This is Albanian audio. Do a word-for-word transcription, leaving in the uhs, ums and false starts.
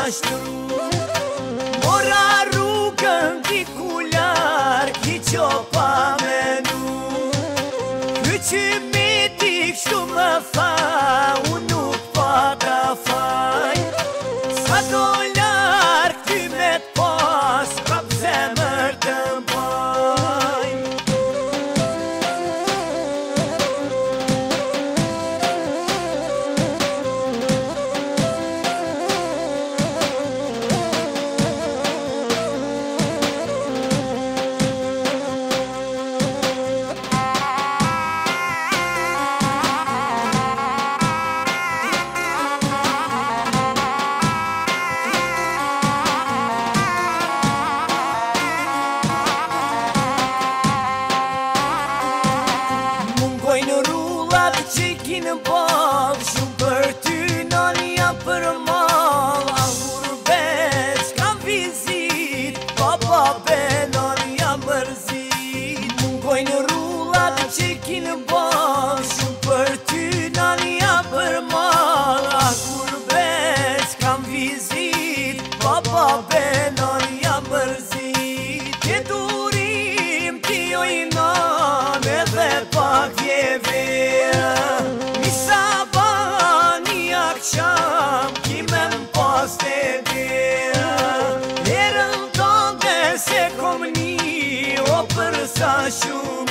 mashtru. Mora rrugën ti ku larg, ki qo pa menu. Ky që mi ti kështu më tha, unë nuk pata faj. Sa do larg ty me t'pas, prap zemër të mbaj. Në rullat që ki në bal, shumë për ty nalja për mal. Ahur beq kam vizit, papa be nalja mërzit. Mungoj në rullat që ki në bal, shumë për ty nalja për mal. Ahur beq kam vizit, papa be nalja mërzit. Ke durim ti oj nan edhe pak Misa bani akşam kimem pas dedi. Yarın donde se komni o pırsa şu